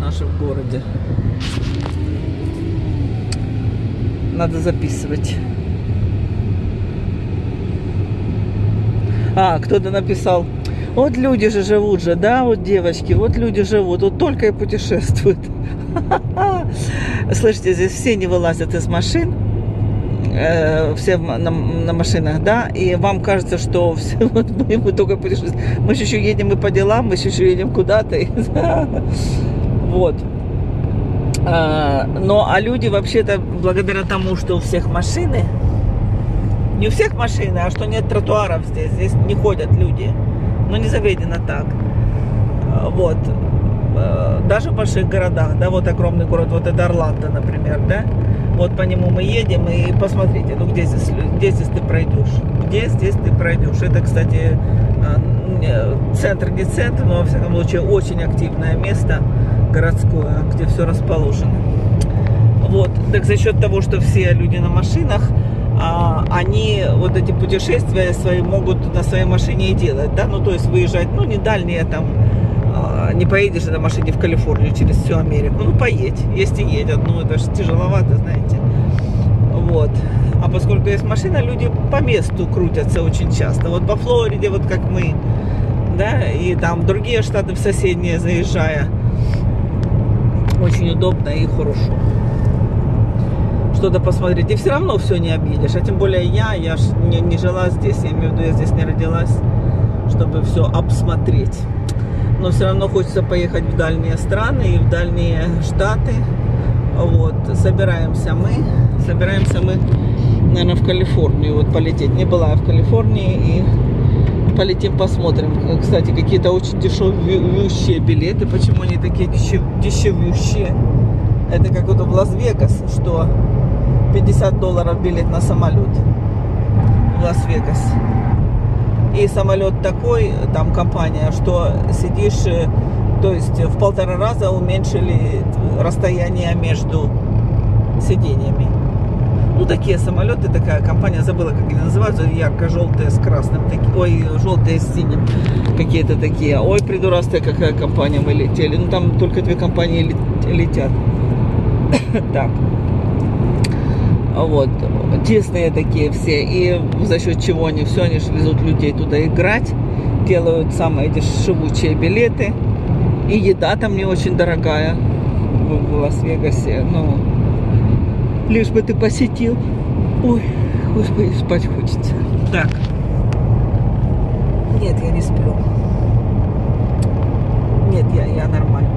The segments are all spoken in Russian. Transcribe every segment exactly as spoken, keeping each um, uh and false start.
наши в городе. Надо записывать. А, кто-то написал: вот люди же живут же, да, вот девочки, вот люди живут, вот только и путешествуют. Слышите, здесь все не вылазят из машин, э, все на, на машинах, да, и вам кажется, что все, вот мы, мы только путешествуем. Мы еще едем и по делам, мы еще едем куда-то. Вот. А, ну, а люди вообще-то, благодаря тому, что у всех машины, не у всех машины, а что нет тротуаров здесь, здесь не ходят люди. Но не заведено так. Вот. Даже в больших городах, да, вот огромный город, вот это Орландо, например, да, вот по нему мы едем, и посмотрите, ну где здесь, где здесь ты пройдешь, где здесь ты пройдешь. Это, кстати, центр, не центр, но, во всяком случае, очень активное место городское, где все расположено. Вот, так за счет того, что все люди на машинах, они вот эти путешествия свои могут на своей машине и делать, да, ну то есть выезжать, ну не дальние там, не поедешь на машине в Калифорнию через всю Америку, ну поедь, если едет, ну это же тяжеловато, знаете, вот. А поскольку есть машина, люди по месту крутятся очень часто, вот по Флориде, вот как мы, да, и там другие штаты в соседние заезжая, очень удобно и хорошо что-то посмотреть. И все равно все не объедешь. А тем более я, я ж не, не жила здесь, я имею в виду, я здесь не родилась, чтобы все обсмотреть. Но все равно хочется поехать в дальние страны и в дальние штаты. Вот. Собираемся мы, собираемся мы, наверное, в Калифорнию вот полететь. Не была я в Калифорнии, и полетим, посмотрим. Кстати, какие-то очень дешевые билеты. Почему они такие дешев, дешевющие? Это как вот в Лас-Вегас, что пятьдесят долларов билет на самолет в Лас-Вегас. И самолет такой, там компания, что сидишь, то есть в полтора раза уменьшили расстояние между сиденьями. Ну, такие самолеты, такая компания, забыла, как они называются, ярко-желтые с красным, такие, ой, желтые с синим, какие-то такие. Ой, придурастая какая компания, мы летели. Ну, там только две компании летят. Так. Вот. Тесные такие все. И за счет чего они все, они же везут людей туда играть. Делают самые дешевучие билеты. И еда там не очень дорогая в, в Лас-Вегасе. Ну, лишь бы ты посетил. Ой, господи, спать хочется. Так. Нет, я не сплю. Нет, я, я нормально.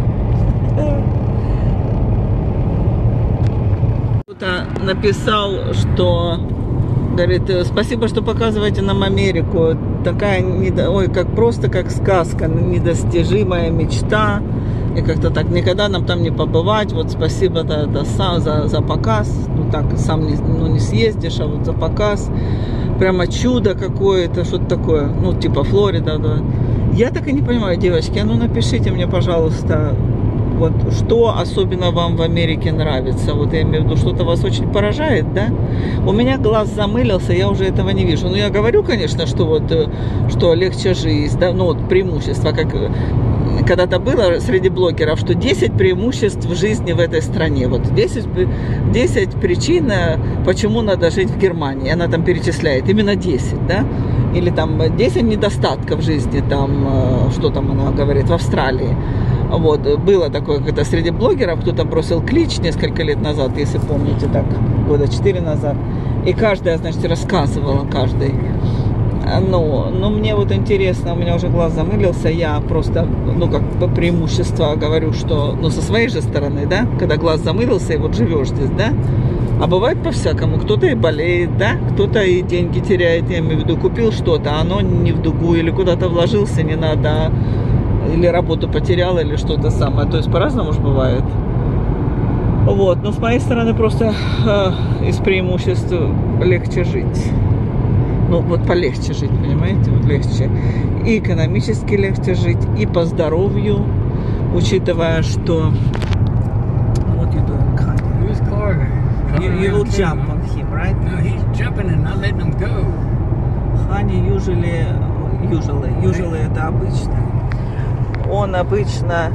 Кто-то написал, что, говорит, спасибо, что показываете нам Америку. Такая, ой, как просто как сказка, недостижимая мечта. И как-то так, никогда нам там не побывать. Вот спасибо да, да, за, за показ. Ну так, сам не, ну, не съездишь, а вот за показ. Прямо чудо какое-то, что-то такое. Ну, типа Флорида, да. Я так и не понимаю, девочки, а ну напишите мне, пожалуйста, вот что особенно вам в Америке нравится. Вот я имею в виду, что-то вас очень поражает, да? У меня глаз замылился, я уже этого не вижу. Ну, я говорю, конечно, что вот, что легче жизнь, да, ну, вот преимущества, как когда-то было среди блогеров, что десять преимуществ в жизни в этой стране. Вот десять, десять причин, почему надо жить в Германии. Она там перечисляет именно десять, да? Или там десять недостатков в жизни, там, что там она говорит, в Австралии. Вот, было такое, когда среди блогеров кто-то бросил клич несколько лет назад, если помните, так, года четыре назад. И каждая, значит, рассказывала, каждый. Ну, но мне вот интересно, у меня уже глаз замылился, я просто, ну, как по преимуществу говорю, что, ну, со своей же стороны, да, когда глаз замылился, и вот живешь здесь, да, а бывает по-всякому, кто-то и болеет, да, кто-то и деньги теряет, я имею в виду, купил что-то, а оно не в дугу, или куда-то вложился, не надо, или работу потерял, или что-то самое, то есть по-разному же бывает. Вот, но с моей стороны просто э, из преимуществ легче жить. Ну, вот полегче жить, понимаете, вот легче. И экономически легче жить, и по здоровью, учитывая, что... What you doing, Kanye? Who's car? You, you will jump on him, right? No, he's jumping and not letting him go. Kanye usually, usually, usually это обычно. Он обычно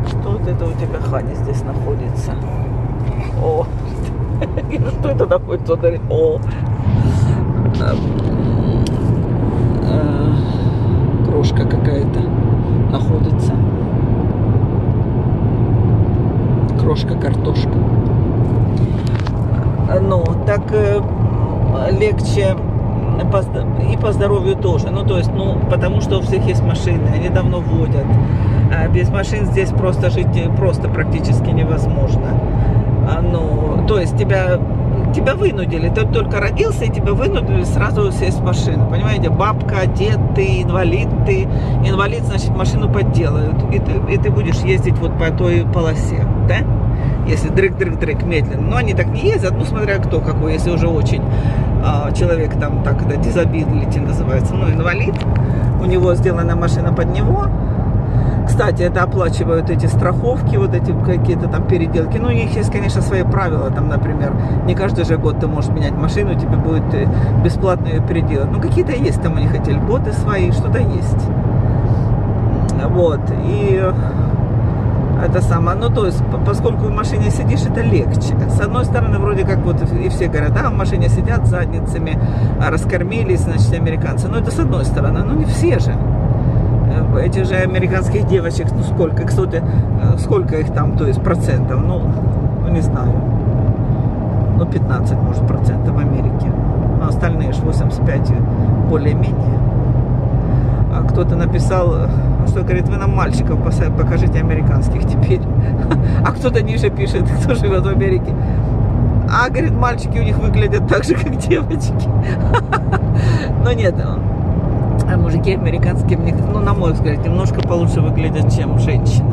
Что вот это у тебя, Ханя, здесь находится? О, что это находится? О, крошка какая-то находится. Крошка-картошка. Ну, так легче и по здоровью тоже. Ну, то есть, ну, потому что у всех есть машины, они давно водят. А без машин здесь просто жить просто практически невозможно. А, ну, то есть тебя, тебя вынудили, ты только родился, и тебя вынудили сразу сесть в машину. Понимаете, бабка, дед, ты инвалид, ты инвалид, значит, машину подделают. И ты, и ты будешь ездить вот по той полосе, да? Если дрык-дрык-дрык медленно. Но они так не ездят, ну, смотря кто какой, если уже очень а, человек там, так, это disability называется, ну, инвалид, у него сделана машина под него. Кстати, это оплачивают эти страховки, вот эти какие-то там переделки. Ну, у них есть, конечно, свои правила. Там, например, не каждый же год ты можешь менять машину, тебе будет бесплатно ее переделать. Ну, какие-то есть там у них эти льготы свои, что-то есть. Вот. И это самое. Ну, то есть, поскольку в машине сидишь, это легче. С одной стороны, вроде как вот и все говорят, да, в машине сидят задницами, раскормились, значит, американцы. Но это с одной стороны. Ну, не все же. Этих же американских девочек, ну сколько, кстати, сколько их там, то есть процентов, ну, не знаю, ну пятнадцать, может, процентов в Америке, а остальные же восемьдесят пять более-менее. А кто-то написал, что, говорит, вы нам мальчиков покажите американских теперь, а кто-то ниже пишет, кто живет в Америке, а, говорит, мальчики у них выглядят так же, как девочки, но нет, а мужики американские, ну, на мой взгляд, немножко получше выглядят, чем женщины.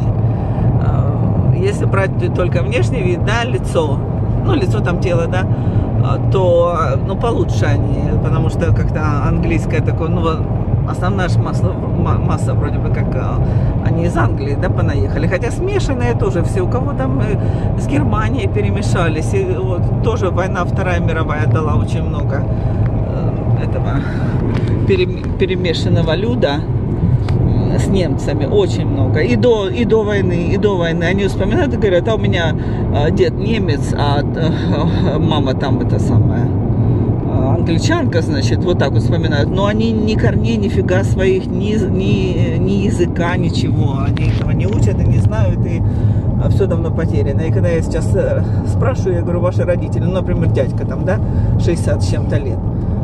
Если брать только внешний вид, да, лицо, ну, лицо там, тело, да, то, ну, получше они, потому что как-то английское такое, ну, основная же масса, масса вроде бы как они из Англии, да, понаехали, хотя смешанные тоже все, у кого там с Германией перемешались, и вот тоже война Вторая мировая дала очень много этого перемешанного люда с немцами, очень много. И до, и до войны, и до войны. Они вспоминают и говорят, а у меня дед немец, а мама там это самая англичанка, значит, вот так вот вспоминают. Но они ни корней, нифига своих, ни, ни, ни языка, ничего. Они этого не учат и не знают, и все давно потеряно. И когда я сейчас спрашиваю, я говорю, ваши родители, ну, например, дядька там, да, шестьдесят с чем-то лет.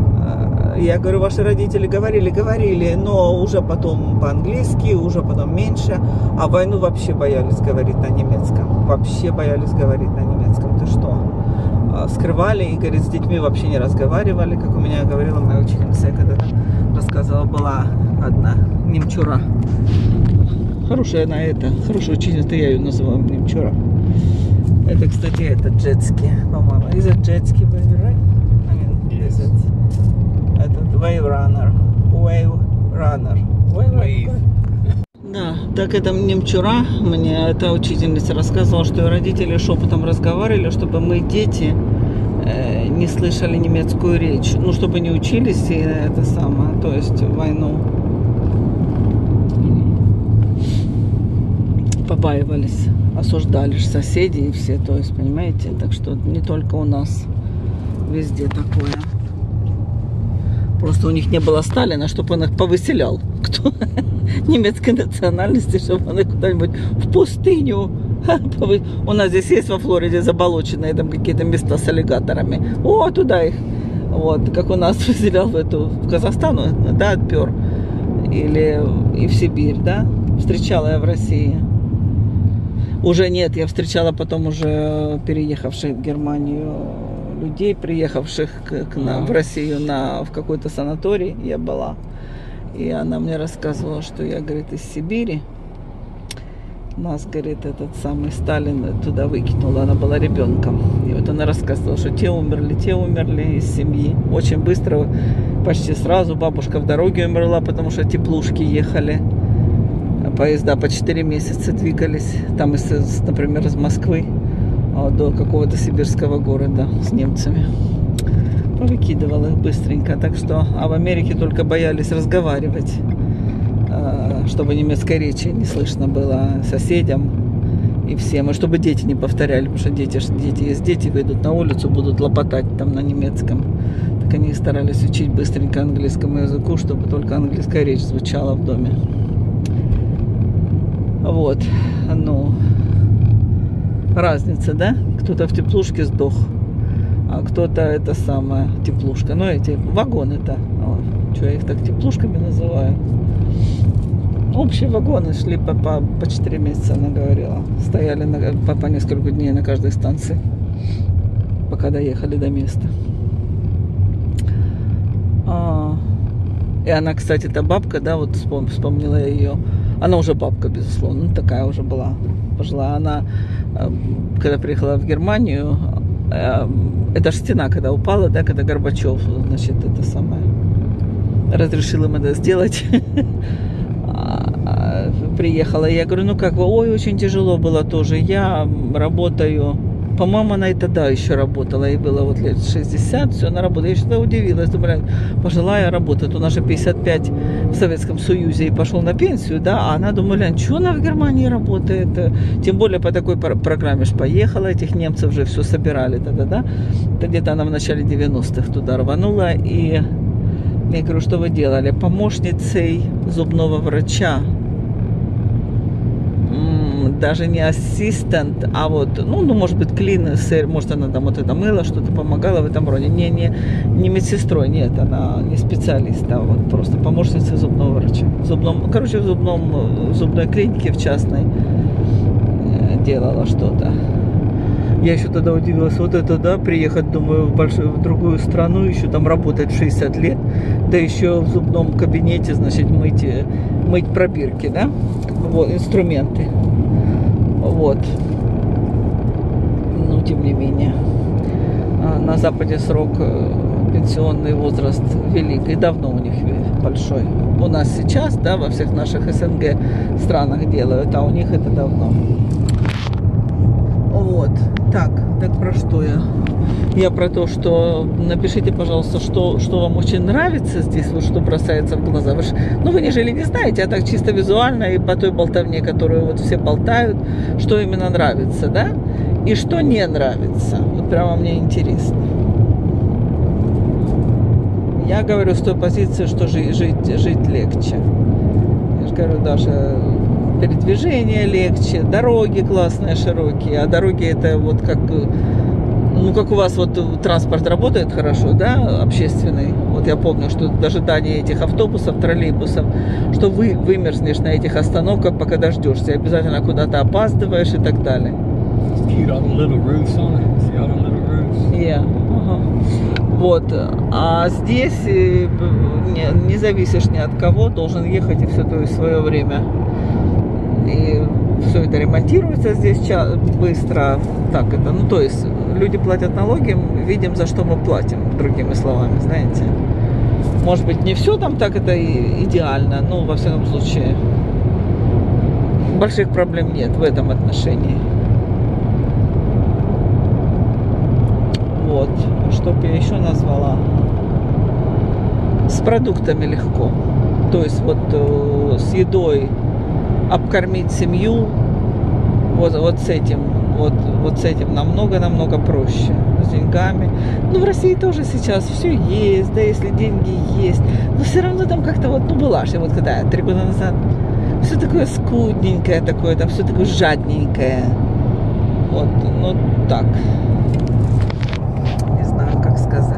Я говорю, ваши родители говорили, говорили, но уже потом по-английски, уже потом меньше. А войну вообще боялись говорить на немецком. Вообще боялись говорить на немецком. Ты что? Скрывали и, говорит, с детьми вообще не разговаривали. Как у меня говорила моя учительница, я когда-то рассказывала, была одна немчура. Хорошая она это, хорошая учительница, я ее называла немчура. Это, кстати, это джетски, по-моему. Is it jetski, right? I mean, is it? Этот wave runner, wave runner, wave runner. Да, так это немчура, мне эта учительница рассказывала, что родители шепотом разговаривали, чтобы мы, дети, э, не слышали немецкую речь, ну, чтобы не учились и это самое, то есть войну побаивались, осуждали же соседи и все, то есть, понимаете, так что не только у нас, везде такое. Просто у них не было Сталина, чтобы он их повыселял. Кто немецкой национальности, чтобы он их куда-нибудь в пустыню. У нас здесь есть во Флориде заболоченные там какие-то места с аллигаторами. О, туда их. Вот, как у нас выселял в эту, в Казахстан, да, отпер. Или и в Сибирь, да. Встречала я в России. Уже нет, я встречала потом уже переехавших в Германию людей, приехавших к, к нам в Россию на, в какой-то санаторий, я была. И она мне рассказывала, что я, говорит, из Сибири. Нас, говорит, этот самый Сталин туда выкинул. Она была ребенком. И вот она рассказывала, что те умерли, те умерли из семьи. Очень быстро, почти сразу бабушка в дороге умерла, потому что теплушки ехали. Поезда по четыре месяца двигались. Там, из, например, из Москвы до какого-то сибирского города с немцами. Повыкидывал их быстренько. Так что, а в Америке только боялись разговаривать, чтобы немецкой речи не слышно было соседям. и всем. И чтобы дети не повторяли, потому что дети, дети есть дети, выйдут на улицу, будут лопотать там на немецком. Так они старались учить быстренько английскому языку, чтобы только английская речь звучала в доме. Вот, ну, разница, да? Кто-то в теплушке сдох, а кто-то это самое, теплушка. Ну, эти вагоны-то, что я их так теплушками называю. Общие вагоны шли по, по, по четыре месяца, она говорила. Стояли на, по, по несколько дней на каждой станции, пока доехали до места. А, и она, кстати, та бабка, да, вот вспом, вспомнила я ее. Она уже бабка, безусловно, ну, такая уже была пожилая. Она, когда приехала в Германию, это же стена, когда упала, да, когда Горбачев, значит, это самое, разрешил им это сделать. Приехала, я говорю, ну как вы, ой, очень тяжело было тоже, я работаю, по-моему, она и тогда еще работала, ей было вот лет шестьдесят, все, она работала, я всегда удивилась, думаю, пожилая работает, у нас же пятьдесят пять в Советском Союзе и пошел на пенсию, да, а она, думала, что она в Германии работает, тем более по такой программе ж поехала, этих немцев же все собирали тогда, да, где-то она в начале девяностых туда рванула, и я говорю, что вы делали? Помощницей зубного врача. Даже не ассистент, а вот, ну, ну может быть, клин, может, она там вот это мыла, что-то помогала в этом роде. Не, не, не медсестрой, нет, она не специалист, а вот просто помощница зубного врача. В зубном, короче, в зубном, в зубной клинике в частной делала что-то. Я еще тогда удивилась, вот это, да, приехать, думаю, в, большую, в другую страну, еще там работать шестьдесят лет, да еще в зубном кабинете, значит, мыть, мыть пробирки, да, вот, инструменты, вот, но тем не менее, на Западе срок, пенсионный возраст велик, и давно у них большой. У нас сейчас, да, во всех наших СНГ странах делают, а у них это давно. Вот, так, так про что я? Я про то, что напишите, пожалуйста, что, что вам очень нравится здесь, вот что бросается в глаза. Вы ж, ну, вы не жили, не знаете, а так чисто визуально и по той болтовне, которую вот все болтают, что именно нравится, да? И что не нравится. Вот прямо мне интересно. Я говорю с той позиции, что жить, жить, жить легче. Я же говорю, даже передвижение легче, дороги классные, широкие, а дороги это вот как, ну как у вас вот транспорт работает хорошо, да, общественный, вот я помню, что в ожидании этих автобусов, троллейбусов, что вы вымерзнешь на этих остановках, пока дождешься, обязательно куда-то опаздываешь и так далее. Yeah. Uh-huh. Вот, а здесь не, не зависишь ни от кого, должен ехать и все то и свое время. И все это ремонтируется здесь быстро. Так это, ну то есть люди платят налоги, видим, за что мы платим, другими словами, знаете. Может быть, не все там так это идеально, но во всяком случае больших проблем нет в этом отношении. Вот, что бы я еще назвала. С продуктами легко. То есть вот э, с едой обкормить семью, вот, вот с этим, вот, вот с этим намного-намного проще, с деньгами. Ну, в России тоже сейчас все есть, да, если деньги есть, но все равно там как-то вот, ну, была же, вот когда три года назад, все такое скудненькое такое, там все такое жадненькое, вот, ну, так, не знаю, как сказать.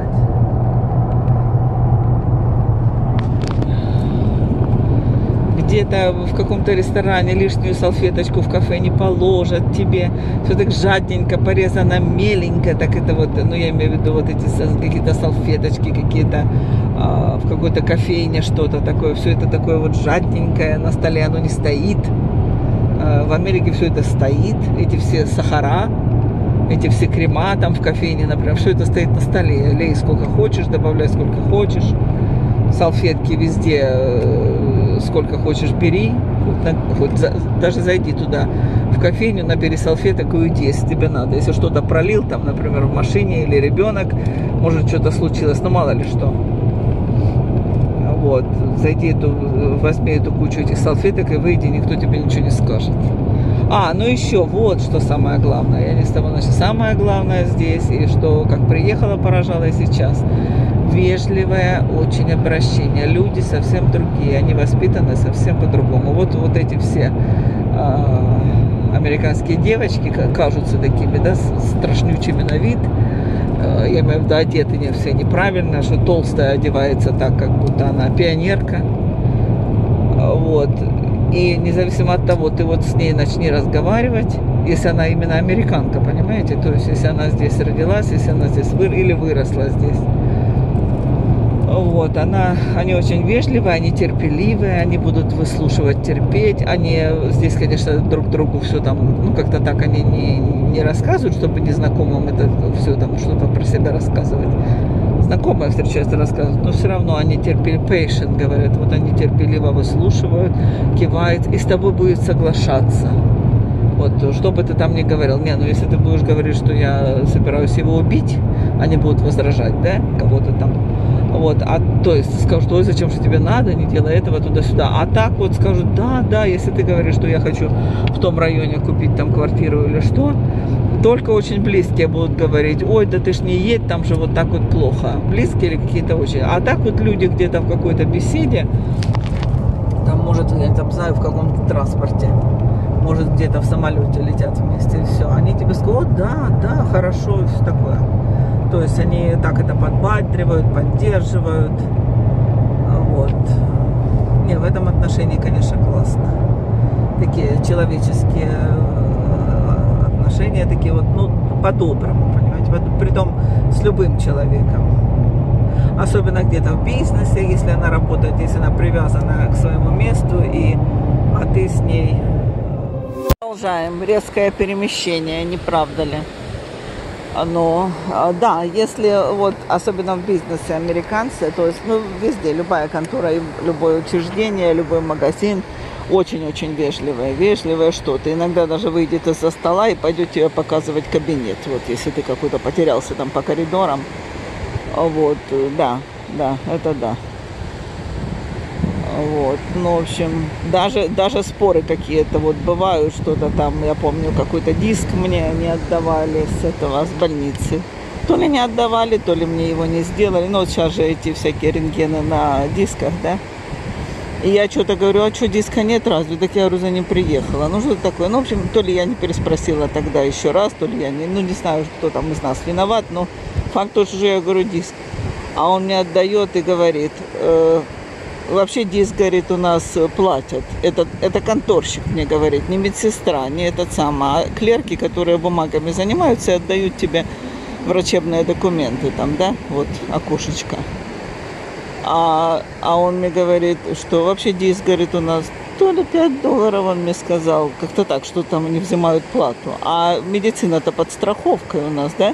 Где-то в каком-то ресторане лишнюю салфеточку в кафе не положат тебе, все так жадненько, порезано меленько, так это вот, ну я имею в виду вот эти какие-то салфеточки, какие-то а, в какой-то кофейне что-то такое, все это такое вот жадненькое, на столе оно не стоит, а, в Америке все это стоит, эти все сахара, эти все крема там в кофейне, например, все это стоит на столе, лей сколько хочешь, добавляй сколько хочешь, салфетки везде сколько хочешь бери, хоть, хоть за, даже зайди туда в кофейню, набери салфеток и уйди, если тебе надо. Если что-то пролил, там, например, в машине или ребенок, может что-то случилось, но мало ли что. Вот, зайди, эту, возьми эту кучу этих салфеток и выйди, никто тебе ничего не скажет. А, ну еще вот что самое главное. Я не с тобой, значит, самое главное здесь, и что, как приехала, поражала и сейчас. Вежливое очень обращение. Люди совсем другие, они воспитаны совсем по-другому. Вот, вот эти все э, американские девочки кажутся такими, да, страшнючими на вид. Э, я имею в виду, одеты не все неправильно, что толстая одевается так, как будто она пионерка. Вот. И независимо от того, ты вот с ней начни разговаривать, если она именно американка, понимаете? То есть, если она здесь родилась, если она здесь вы... или выросла здесь. Вот, она, они очень вежливые, они терпеливые, они будут выслушивать, терпеть. Они здесь, конечно, друг другу все там, ну, как-то так они не, не рассказывают, чтобы незнакомым это все там что-то про себя рассказывать. Знакомые встречаются, рассказывают, но все равно они терпеливо, patient, говорят, вот они терпеливо выслушивают, кивают, и с тобой будет соглашаться. Вот, что бы ты там ни говорил. Не, ну если ты будешь говорить, что я собираюсь его убить, они будут возражать, да, кого-то там. Вот, а то есть скажут, ой, зачем же тебе надо, не делай этого, туда-сюда. А так вот скажут, да, да, если ты говоришь, что я хочу в том районе купить там квартиру или что, только очень близкие будут говорить, ой, да ты ж не едь, там же вот так вот плохо. Близкие или какие-то очень. А так вот люди где-то в какой-то беседе, там, может, я там знаю, в каком-то транспорте, может, где-то в самолете летят вместе, и все. Они тебе скажут, о, да, да, хорошо, и все такое. То есть они так это подбадривают, поддерживают. Вот. Не, в этом отношении, конечно, классно. Такие человеческие отношения, такие вот, ну, по-доброму, понимаете, притом с любым человеком. Особенно где-то в бизнесе, если она работает, если она привязана к своему месту, и, а ты с ней. Продолжаем. Резкое перемещение, не правда ли? Но, да, если вот, особенно в бизнесе американцы, то есть, ну, везде, любая контора, любое учреждение, любой магазин, очень-очень вежливое, вежливое что-то. Иногда даже выйдет из-за стола и пойдет тебе показывать кабинет, вот, если ты какой-то потерялся там по коридорам, вот, да, да, это да. Вот, ну, в общем, даже, даже споры какие-то вот бывают, что-то там, я помню, какой-то диск мне не отдавали с этого, с больницы. То ли не отдавали, то ли мне его не сделали. Ну, вот сейчас же эти всякие рентгены на дисках, да. И я что-то говорю, а что, диска нет разве? Так я говорю, за ним приехала. Ну, что такое? Ну, в общем, то ли я не переспросила тогда еще раз, то ли я не, ну, не знаю, кто там из нас виноват, но факт тот, что я говорю, диск. А он мне отдает и говорит... Э, Вообще диск, говорит, у нас платят. Это, это конторщик мне говорит, не медсестра, не этот самый, а клерки, которые бумагами занимаются и отдают тебе врачебные документы там, да, вот окошечко. А, а он мне говорит, что вообще диск, говорит, у нас то ли пять долларов, он мне сказал, как-то так, что там они взимают плату. А медицина-то под страховкой у нас, да?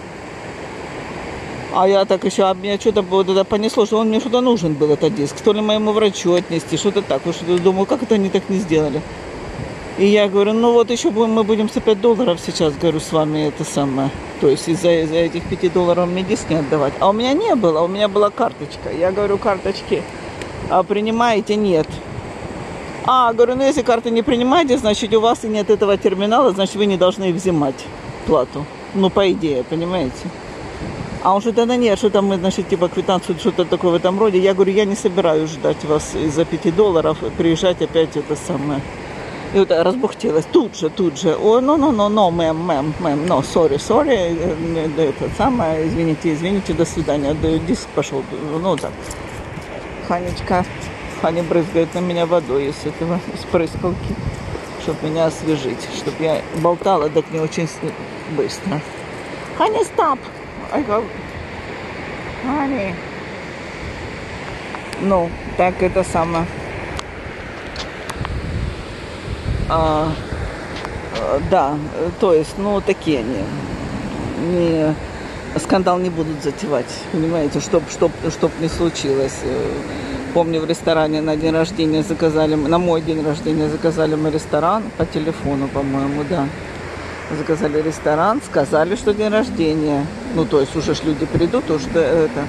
А я так еще, а меня что-то вот это понесло, что он мне что-то нужен был, этот диск. То ли моему врачу отнести, что-то так. Вот что-то думаю, как это они так не сделали? И я говорю, ну вот еще будем, мы будем за пять долларов сейчас, говорю, с вами это самое. То есть из-за из этих пяти долларов мне диск не отдавать. А у меня не было, у меня была карточка. Я говорю, карточки а принимаете? Нет. А, говорю, ну если карты не принимаете, значит у вас и нет этого терминала, значит вы не должны взимать плату. Ну, по идее, понимаете? А он что-то, да нет, что-то мы, значит, типа квитанцию, что-то такое в этом роде. Я говорю, я не собираюсь ждать вас из-за пяти долларов, приезжать опять это самое. И вот разбухтелась тут же, тут же. О, ну, ну, ну, ну, мэм, мэм, мэм, no, sorry, sorry, это самое, извините, извините, до свидания. Диск пошел, ну, так. Ханечка, Ханя брызгает на меня водой из этого, из прыскалки, чтобы меня освежить, чтобы я болтала, так не очень быстро. Ханя, стоп! I go, honey. Ну, так это самое. А, да, то есть, ну, такие они. Не, скандал не будут затевать, понимаете, чтоб, чтоб, чтоб не случилось. Помню, в ресторане на день рождения заказали, на мой день рождения заказали мы ресторан по телефону, по-моему, да. Заказали ресторан, сказали, что день рождения. Ну, то есть уже ж люди придут, уже это.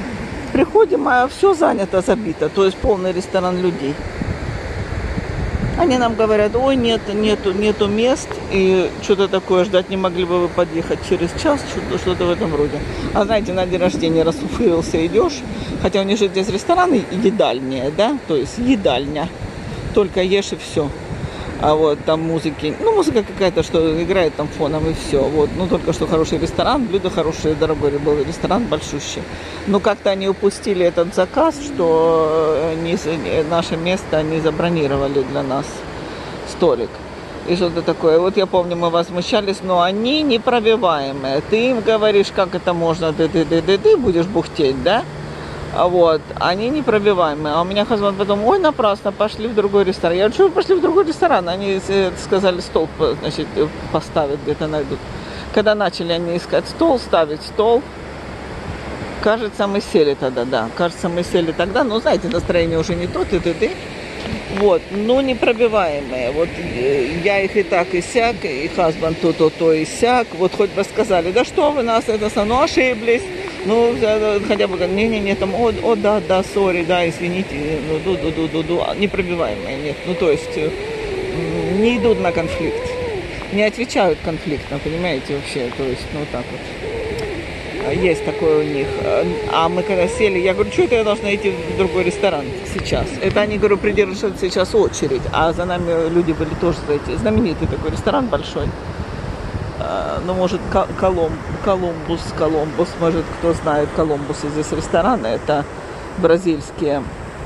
Приходим, а все занято, забито. То есть полный ресторан людей. Они нам говорят, ой, нет, нету, нету мест, и что-то такое ждать не могли бы вы подъехать через час, что-то, что-то в этом роде. А знаете, на день рождения расфуфырился, идешь, хотя у них же здесь рестораны едальные, да, то есть едальня, только ешь и все. А вот там музыки, ну музыка какая-то, что играет там фоном и все. Вот, ну только что хороший ресторан, блюдо хорошее, дорогой был ресторан, большущий. Но как-то они упустили этот заказ, что не, наше место они забронировали для нас столик. И что-то такое. Вот я помню, мы возмущались, но они непробиваемые. Ты им говоришь, как это можно, ты, ты, ты, ты, ты будешь бухтеть, да? А вот, они непробиваемые. А у меня хозяин потом, ой, напрасно, пошли в другой ресторан. Я говорю, что вы пошли в другой ресторан? Они сказали, стол, значит, поставят, где-то найдут. Когда начали они искать стол, ставить стол, кажется, мы сели тогда, да. Кажется, мы сели тогда, но, знаете, настроение уже не то, ты, ты, ты. Вот, ну, непробиваемые. Вот я их и так, и сяк, и хазбан то, то, то, и сяк. Вот хоть бы сказали, да что вы нас, это, ну, ошиблись. Ну, хотя бы, не-не-не, там, о, о, да, да, сори, да, извините, ну, ду-ду-ду-ду-ду, непробиваемые, нет. Ну, то есть, не идут на конфликт, не отвечают конфликтно, понимаете, вообще, то есть, ну, так вот. Есть такое у них. А мы когда сели, я говорю, что это я должна идти в другой ресторан сейчас? Это они, говорю, придерживают сейчас очередь, а за нами люди были тоже, знаете, знаменитый такой ресторан большой. Ну, может, Колумб, Колумбус, Колумбус, может, кто знает Колумбусы, здесь рестораны, это бразильские,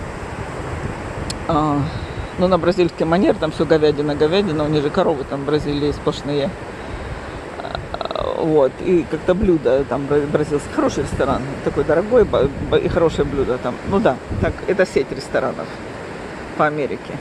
а, ну, на бразильский манер, там все говядина, говядина, у них же коровы там в Бразилии сплошные, вот, и как-то блюдо там бразильский, хороший ресторан, такой дорогой и хорошее блюдо там, ну да, так, это сеть ресторанов по Америке.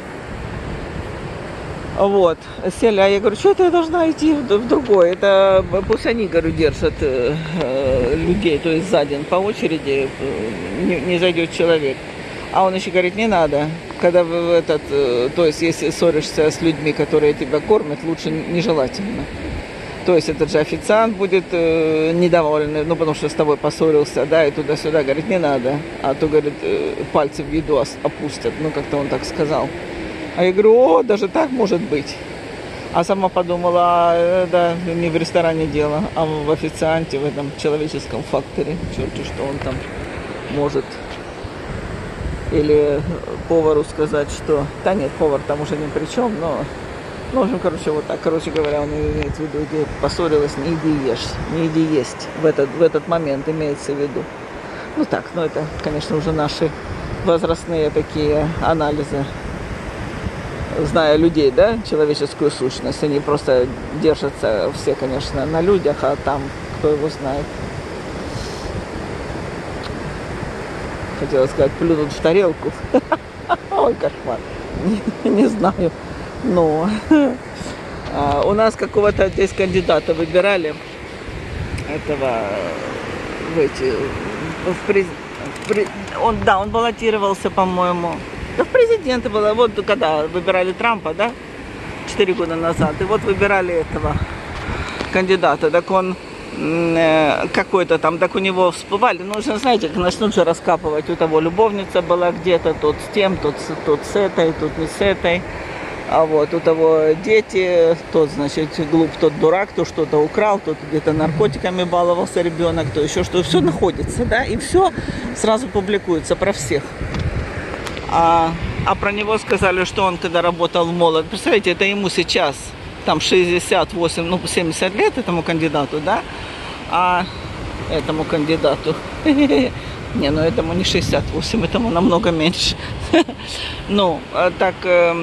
Вот, сели, а я говорю, что это я должна идти в другой, это пусть они, говорю, держат э, людей, то есть за день по очереди не, не зайдет человек. А он еще говорит, не надо, когда в этот, э, то есть если ссоришься с людьми, которые тебя кормят, лучше нежелательно. То есть этот же официант будет э, недовольный, ну потому что с тобой поссорился, да, и туда-сюда, говорит, не надо, а то, говорит, э, пальцы в еду опустят, ну как-то он так сказал. А я говорю, о, даже так может быть. А сама подумала, э, да, не в ресторане дело, а в официанте, в этом человеческом факторе. Черт, что он там может. Или повару сказать, что... Да нет, повар там уже ни при чем, но... Ну, в общем, короче, вот так. Короче говоря, он имеет в виду, где поссорилась, не иди ешь, не иди есть. В этот, в этот момент имеется в виду. Ну так, ну это, конечно, уже наши возрастные такие анализы. Зная людей, да, человеческую сущность, они просто держатся все, конечно, на людях, а там, кто его знает. Хотела сказать, плюнут в тарелку. Ой, кошмар. Не, не знаю. Но а, у нас какого-то здесь кандидата выбирали, этого, в эти, в през... он, да, он баллотировался, по-моему. Да в президенты было, вот когда выбирали Трампа, да, четыре года назад, и вот выбирали этого кандидата, так он э, какой-то там, так у него всплывали, ну, уже, знаете, начнут же раскапывать, у того любовница была где-то, тот с тем, тот, тот с этой, тут не с этой, а вот у того дети, тот, значит, глуп, тот дурак, кто что-то украл, тот где-то наркотиками баловался ребенок, то еще что, все находится, да, и все сразу публикуется про всех. А, а про него сказали, что он когда работал в молот, представляете, это ему сейчас там шестьдесят восемь, ну семьдесят лет этому кандидату, да, а этому кандидату, не, ну этому не шестьдесят восемь, этому намного меньше, ну, так,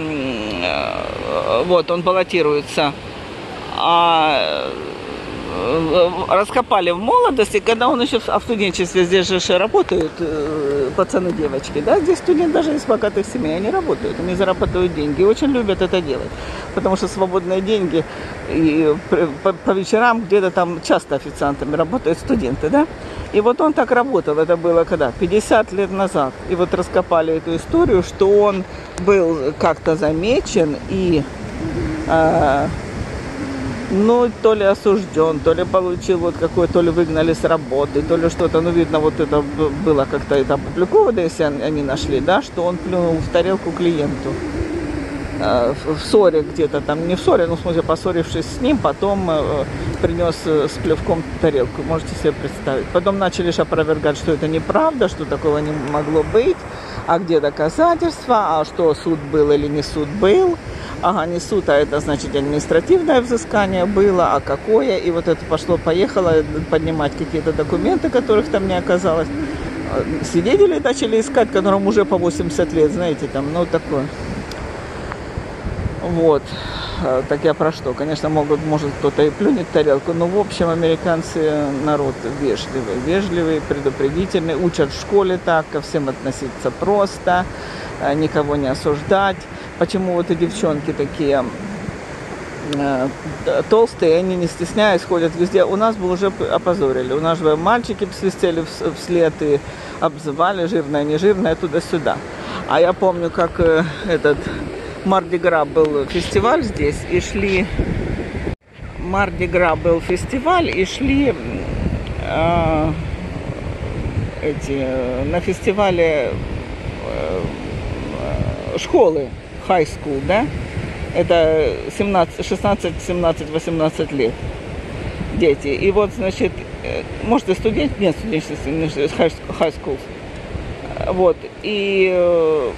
вот, он баллотируется, а раскопали в молодости, когда он еще в студенчестве, здесь же работают пацаны, девочки, да, здесь студенты даже из богатых семей, они работают, они зарабатывают деньги и очень любят это делать, потому что свободные деньги, и по, по вечерам где-то там часто официантами работают студенты, да, и вот он так работал, это было когда, пятьдесят лет назад, и вот раскопали эту историю, что он был как-то замечен и э, ну, то ли осужден, то ли получил вот какой, то ли выгнали с работы, то ли что-то, ну, видно, вот это было как-то это опубликовано, если они нашли, да, что он плюнул в тарелку клиенту. э, в ссоре где-то там, не в ссоре, но в смысле поссорившись с ним, потом э, принес с плевком тарелку, можете себе представить. Потом начали же опровергать, что это неправда, что такого не могло быть, а где доказательства, а что суд был или не суд был. Ага, не суд, а это значит административное взыскание было, а какое, и вот это пошло-поехало поднимать какие-то документы, которых там не оказалось. Свидетелей начали искать, которым уже по восемьдесят лет, знаете, там, ну, такое. Вот. Так я про что? Конечно, могут, может кто-то и плюнет в тарелку, но, в общем, американцы народ вежливый, вежливый, предупредительный, учат в школе так, ко всем относиться просто, никого не осуждать. Почему вот и девчонки такие толстые, они не стесняясь ходят везде. У нас бы уже опозорили. У нас бы мальчики свистели вслед и обзывали жирная, не жирная, туда-сюда. А я помню, как этот Марди-Гра был фестиваль здесь, и шли... Марди-Гра был фестиваль, и шли э, эти, на фестивале э, школы, high school, да? Это семнадцать, шестнадцать, семнадцать, восемнадцать лет дети. И вот, значит, может и студент, нет, студенчество, high school. Вот, и э,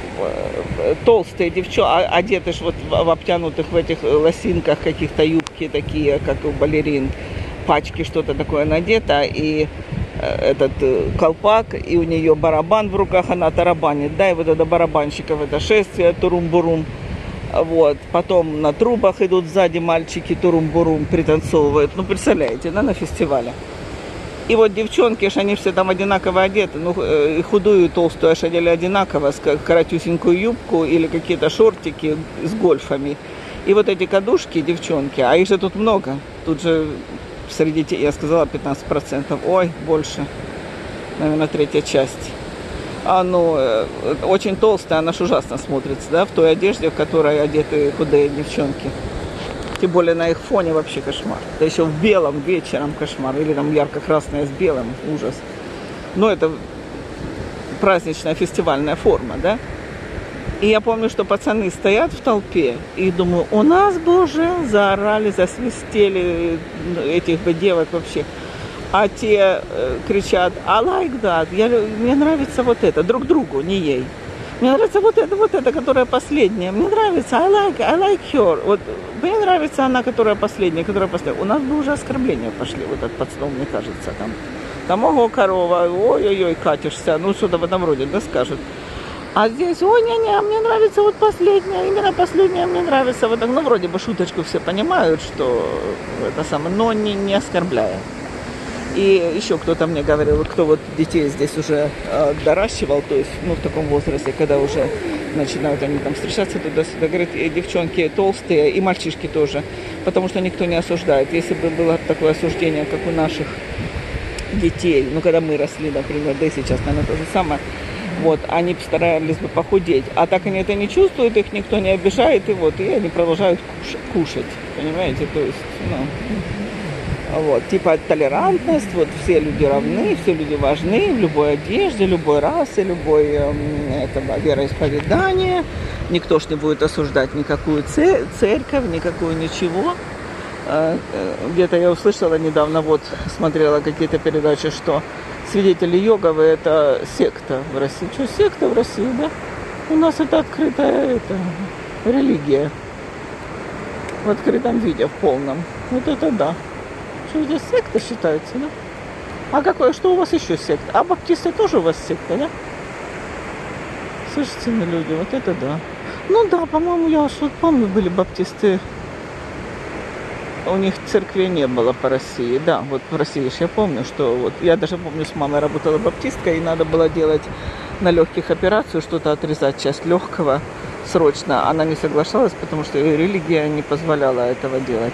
толстые девчонки, одеты ж вот в обтянутых в этих лосинках, каких-то юбки такие, как у балерин, пачки, что-то такое надето, и этот колпак, и у нее барабан в руках, она тарабанит, да, и вот это барабанщиков, это шествие, турум-бурум. Вот, потом на трубах идут сзади мальчики, турум-бурум, пританцовывают. Ну, представляете, да, на фестивале. И вот девчонки, аж они все там одинаково одеты. Ну, и худую, и толстую аж одели одинаково, с коротюсенькую юбку или какие-то шортики с гольфами. И вот эти кадушки, девчонки, а их же тут много. Тут же среди, я сказала, пятнадцать процентов. Ой, больше. Наверное, третья часть. А, ну, очень толстая, она ж ужасно смотрится, да, в той одежде, в которой одеты худые девчонки. Тем более на их фоне вообще кошмар. Да еще в белом вечером кошмар. Или там ярко-красное с белым, ужас. Но это праздничная фестивальная форма, да. И я помню, что пацаны стоят в толпе, и думаю, у нас бы уже заорали, засвистели этих бы девок вообще. А те э, кричат, I like that, я, мне нравится вот это, друг другу, не ей. Мне нравится вот это, вот это, которая последняя. Мне нравится, I like, I like her. Вот, мне нравится она, которая последняя, которая последняя. У нас бы уже оскорбления пошли, вот этот пацан, мне кажется, там. Там, ого, корова, ой-ой-ой, катишься, ну что-то в этом роде, да, скажут. А здесь, ой, не-не, мне нравится вот последняя, именно последняя мне нравится. Вот так, ну, вроде бы шуточку все понимают, что это самое, но не, не оскорбляя. И еще кто-то мне говорил, кто вот детей здесь уже э, доращивал, то есть, ну, в таком возрасте, когда уже начинают они там встречаться туда-сюда, говорит, и девчонки толстые, и мальчишки тоже, потому что никто не осуждает. Если бы было такое осуждение, как у наших детей, ну, когда мы росли, например, да и сейчас, наверное, то же самое, вот, они старались бы похудеть, а так они это не чувствуют, их никто не обижает, и вот, и они продолжают кушать, кушать, понимаете, то есть, ну... Вот, типа толерантность, вот все люди равны, все люди важны в любой одежде, любой расе, любой э, этого, вероисповедания. Никто ж не будет осуждать никакую церковь, никакую ничего. Э, э, где-то я услышала недавно, вот смотрела какие-то передачи, что свидетели Иеговы это секта в России. Что, секта в России, да? У нас это открытая это, религия. В открытом виде, в полном. Вот это да. Что здесь секта считается, да? А какое, что у вас еще секта? А баптисты тоже у вас секта, да? Слышите, люди, вот это да. Ну да, по-моему, я что-то помню, были баптисты. У них церкви не было по России, да, вот в России я помню, что вот, я даже помню, с мамой работала баптисткой, и надо было делать на легких операцию, что-то отрезать, часть легкого срочно. Она не соглашалась, потому что религия не позволяла этого делать.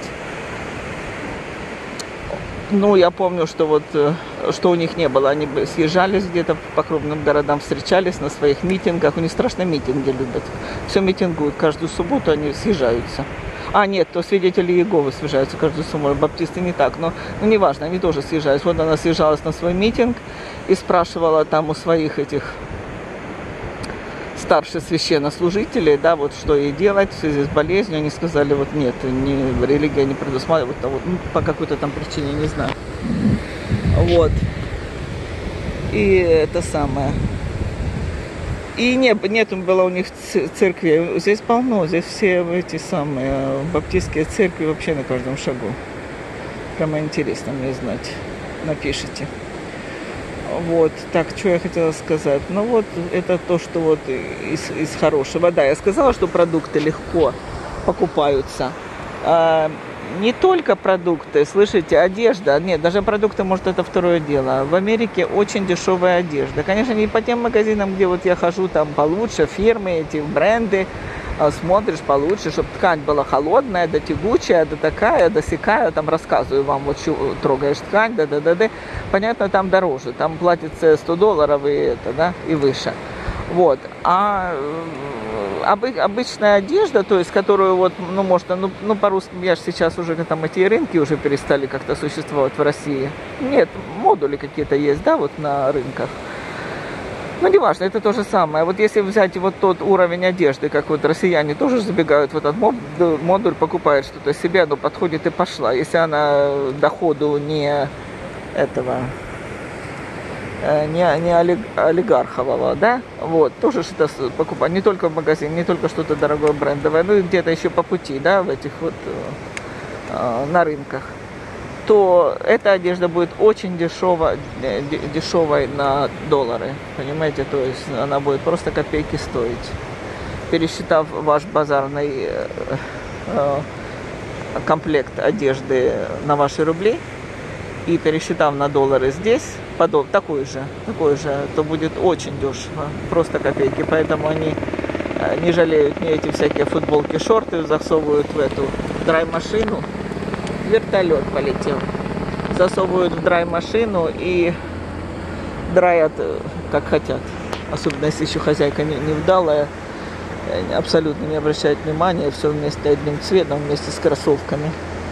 Ну, я помню, что вот, что у них не было. Они съезжались где-то по крупным городам, встречались на своих митингах. У них страшно митинги любят. Все митингуют. Каждую субботу они съезжаются. А, нет, то свидетели Иеговы съезжаются каждую субботу. Баптисты не так, но ну, неважно, они тоже съезжаются. Вот она съезжалась на свой митинг и спрашивала там у своих этих старшие священнослужители, да, вот что ей делать в связи с болезнью. Они сказали, вот нет, не, религия не предусматривает, а вот, ну, по какой-то там причине, не знаю. Вот. И это самое. И не, нету было у них церкви. Здесь полно, здесь все эти самые баптистские церкви вообще на каждом шагу. Прямо интересно мне знать. Напишите. Вот, так, что я хотела сказать. Ну вот, это то, что вот из, из хорошего. Да, я сказала, что продукты легко покупаются. А, не только продукты, слышите, одежда. Нет, даже продукты, может, это второе дело. В Америке очень дешевая одежда. Конечно, не по тем магазинам, где вот я хожу, там получше, фирмы, эти бренды. Смотришь получше, чтобы ткань была холодная, да тягучая, да такая, да сякая, там рассказываю вам, вот что трогаешь ткань, да, да, да, да, понятно, там дороже, там платится сто долларов и это, да, и выше, вот, а обы- обычная одежда, то есть, которую вот, ну, можно, ну, ну по-русски, я же сейчас уже, там эти рынки уже перестали как-то существовать в России, нет, модули какие-то есть, да, вот на рынках. Ну, неважно, это то же самое. Вот если взять вот тот уровень одежды, как вот россияне тоже забегают в этот модуль, модуль покупают что-то себе, оно подходит и пошла. Если она доходу не этого, не, не олигархового, да, вот, тоже что-то покупать. Не только в магазине, не только что-то дорогое брендовое, ну, где-то еще по пути, да, в этих вот, на рынках. То эта одежда будет очень дешево, дешевой на доллары, понимаете, то есть она будет просто копейки стоить. Пересчитав ваш базарный э, комплект одежды на ваши рубли и пересчитав на доллары здесь, подоб, такой же, такой же, то будет очень дешево, просто копейки, поэтому они не жалеют ни эти всякие футболки, шорты, засовывают в эту драй-машину. Вертолет полетел. Засовывают в драй-машину и драят как хотят. Особенно если еще хозяйка не, не вдалая, абсолютно не обращает внимания, все вместе одним цветом, вместе с кроссовками.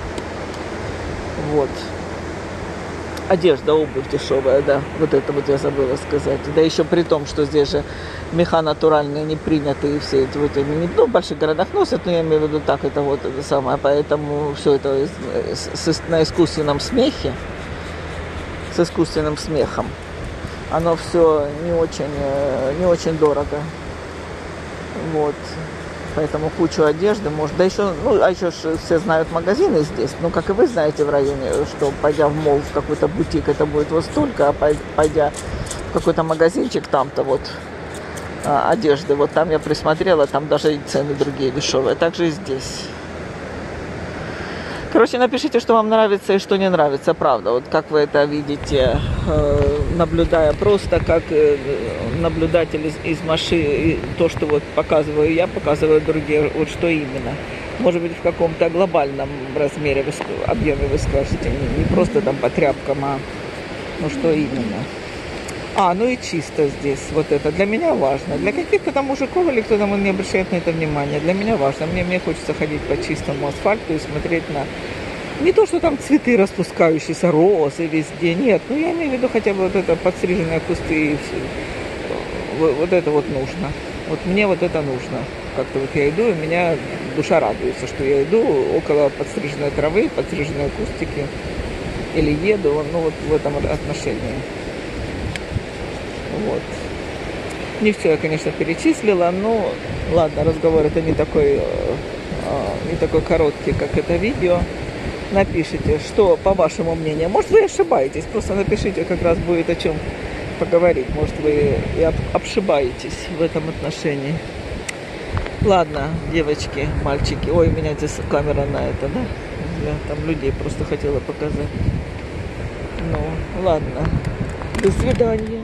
Вот. Одежда, обувь дешевая, да. Вот это вот я забыла сказать. Да еще при том, что здесь же меха натуральные не приняты, и все эти вот, не, ну, в больших городах носят, но я имею в виду так, это вот это самое, поэтому все это с, с, на искусственном смехе, с искусственным смехом, оно все не очень, не очень дорого. Вот. Поэтому кучу одежды может, да еще, ну, а еще все знают магазины здесь, ну, как и вы знаете в районе, что пойдя в молл, в какой-то бутик, это будет вот столько, а пойдя в какой-то магазинчик, там-то вот а, одежды, вот там я присмотрела, там даже и цены другие дешевые, так же и здесь. Короче, напишите, что вам нравится и что не нравится, правда. Вот как вы это видите, наблюдая просто как наблюдатель из, из машины, то, что вот показываю я, показываю другие, вот что именно. Может быть, в каком-то глобальном размере, объеме вы скажете, не, не просто там по тряпкам, а ну что именно. А, ну и чисто здесь, вот это для меня важно. Для каких-то там мужиков или кто там не обращает на это внимание, для меня важно. Мне, мне хочется ходить по чистому асфальту и смотреть на... Не то, что там цветы распускающиеся, розы везде, нет. Ну, я имею в виду хотя бы вот это подстриженные кусты и все. Вот, вот это вот нужно. Вот мне вот это нужно. Как-то вот я иду, и меня душа радуется, что я иду около подстриженной травы, подстриженные кустики. Или еду, ну вот в этом отношении. Вот. Не все я, конечно, перечислила, но ладно, разговор это не такой, не такой короткий, как это видео. Напишите, что, по вашему мнению, может, вы ошибаетесь, просто напишите, как раз будет о чем поговорить, может, вы и обшибаетесь в этом отношении. Ладно, девочки, мальчики, ой, у меня здесь камера на это, да, я там людей просто хотела показать. Ну, ладно, до свидания.